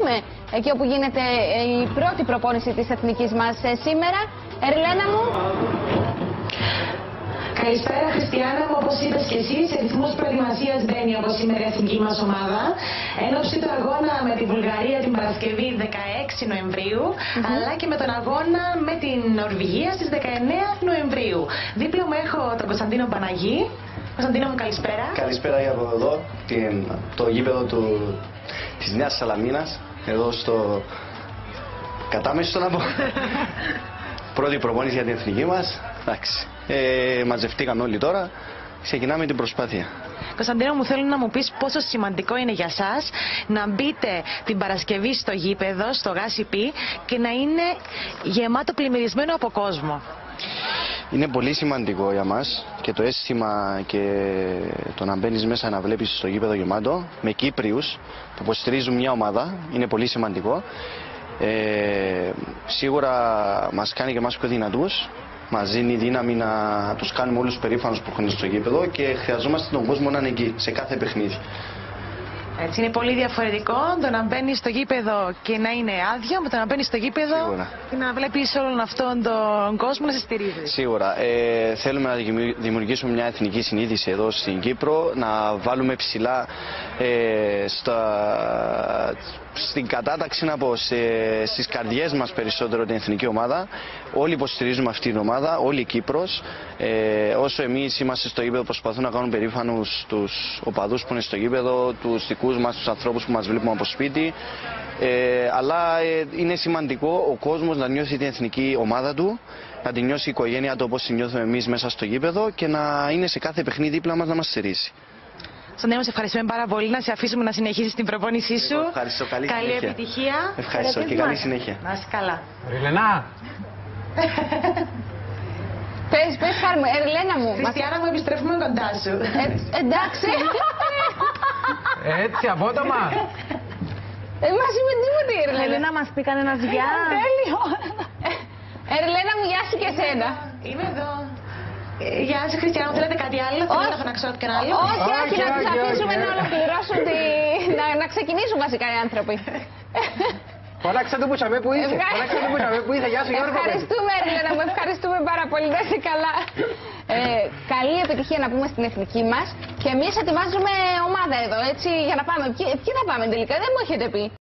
εκεί όπου γίνεται η πρώτη προπόνηση της εθνικής μας σήμερα. Ερλένα μου. Καλησπέρα Χριστιανά μου, όπως είπες και εσύ, σε ρυθμούς προετοιμασίας μπαίνει όπως σήμερα η εθνική μας ομάδα. Ένωψη του αγώνα με τη Βουλγαρία την Παρασκευή 16 Νοεμβρίου, αλλά και με τον αγώνα με την Νορβηγία στις 19 Νοεμβρίου. Δίπλα μου έχω τον Κωνσταντίνο Παναγή. Κωνσταντίνο μου, καλησπέρα. Καλησπέρα για από εδώ, το γήπεδο της Νέας Σαλαμίνας, εδώ στο κατάμεσο να πω. Πρώτη προπόνηση για την εθνική μας. Εντάξει. Μαζευτήκαμε όλοι τώρα. Ξεκινάμε την προσπάθεια. Κωνσταντίνο μου, θέλω να μου πεις πόσο σημαντικό είναι για σας να μπείτε την Παρασκευή στο γήπεδο, στο ΓΑΣΥΠΗ και να είναι γεμάτο πλημμυρισμένο από κόσμο. Είναι πολύ σημαντικό για μας και το αίσθημα και το να μπαίνεις μέσα να βλέπεις στο γήπεδο γεμάτο με Κύπριους που υποστηρίζουν μια ομάδα είναι πολύ σημαντικό. Σίγουρα μας κάνει και εμάς πιο δυνατούς, μας δίνει δύναμη να τους κάνουμε όλους περήφανους που έχουν στο γήπεδο και χρειαζόμαστε τον κόσμο να είναι εκεί σε κάθε παιχνίδι. Έτσι, είναι πολύ διαφορετικό το να μπαίνεις στο γήπεδο και να είναι άδειο με το να μπαίνεις στο γήπεδο Σίγουρα. Και να βλέπεις όλον αυτόν τον κόσμο να σε στηρίζει. Σίγουρα. Θέλουμε να δημιουργήσουμε μια εθνική συνείδηση εδώ στην Κύπρο, να βάλουμε ψηλά στην κατάταξη, να πω, στις καρδιές μας περισσότερο την εθνική ομάδα. Όλοι υποστηρίζουμε αυτή την ομάδα, όλη η Κύπρος. Όσο εμείς είμαστε στο γήπεδο, προσπαθούμε να κάνουμε περήφανους τους οπαδούς που είναι στο γήπεδο, τους δικούς μας, τους ανθρώπους που μας βλέπουμε από σπίτι. Αλλά είναι σημαντικό ο κόσμος να νιώσει την εθνική ομάδα του, να την νιώσει η οικογένεια του όπως την νιώθουμε εμείς μέσα στο γήπεδο και να είναι σε κάθε παιχνίδι δίπλα μας να μας στηρίζει. Στον σε ευχαριστούμε πάρα πολύ. Να σε αφήσουμε να συνεχίσεις την προπόνησή σου. Ευχαριστώ. Καλή επιτυχία. Ευχαριστώ και καλή συνέχεια. Να είσαι καλά. Ριλενά. Πες χάρη, Ερλένα μου. Χριστιανά μου, επιστρέφουμε κοντά σου. Εντάξει. Έτσι, απότομα. Μαζί με τίποτε, Ερλένα. Θέλει να μας πει κανένας γεια. Τέλειο. Ερλένα μου, γεια σου και εσένα. Είμαι εδώ. Γεια σου Χριστιανά, θέλετε κάτι άλλο? Θέλω να ξέρω και ένα άλλο. Όχι, να τους αφήσουμε να ολοκληρώσουν να ξεκινήσουν βασικά οι άνθρωποι. Φωνάξε το που είσαι, που είσαι. Γεια σου Γιώργο. Ευχαριστούμε Ερλένα μου, ευχαριστούμε πάρα πολύ, να είσαι καλά. Καλή επιτυχία να πούμε στην εθνική μας και εμείς ετοιμάζουμε ομάδα εδώ, έτσι, για να πάμε. Ποιοι θα πάμε τελικά, δεν μου έχετε πει.